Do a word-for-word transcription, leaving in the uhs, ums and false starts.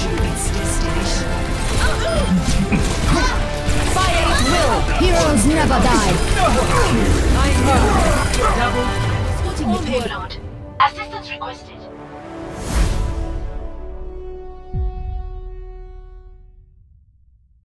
its destination. Fire at will! Heroes never die! I know. Double. Spotting the payload. Assistance requested.